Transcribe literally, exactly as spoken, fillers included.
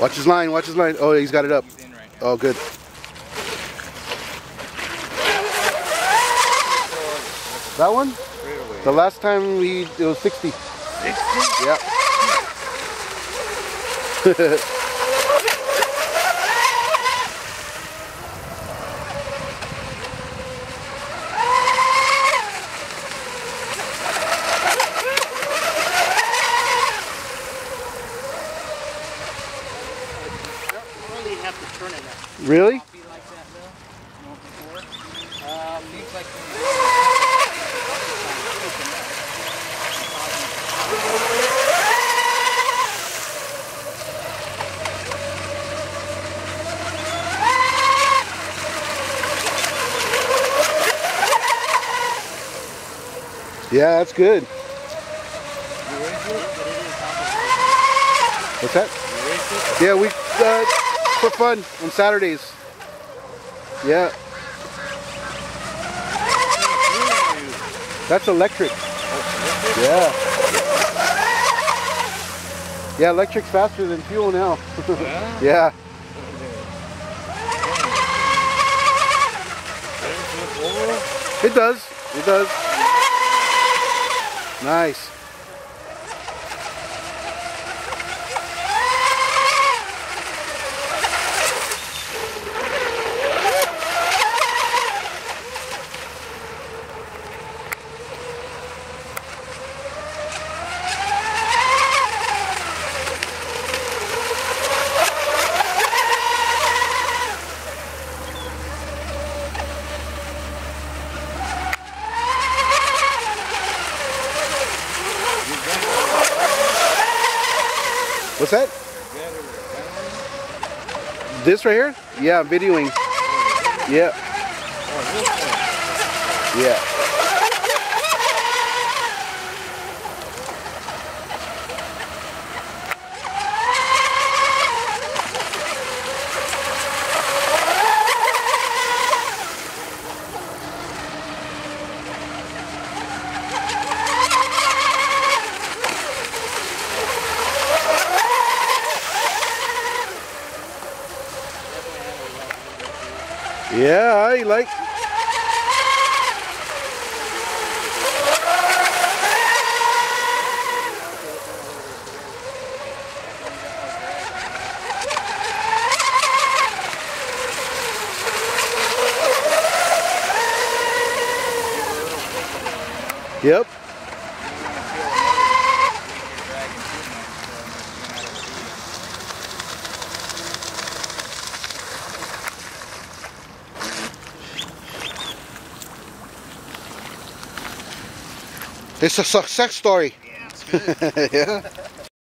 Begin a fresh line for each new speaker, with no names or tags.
Watch his line, watch his line. Oh, he's got it up.
He's in right now.
Oh, good. That one?
Straight away.
The last time we, it was sixty.
sixty?
Yeah.
Have to turn it up.
Really?
Be like that though? No, before. Um, seems like
Yeah, that's good. What's that? Yeah, we uh, for fun on Saturdays. Yeah. That's electric. Yeah. Yeah, electric's faster than fuel now. Yeah. It does. It does. Nice. What's that? This right here? Yeah, I'm videoing. Yeah. Yeah. Yeah, I like. Yep. It's a success story.
yeah, it's good.
Yeah.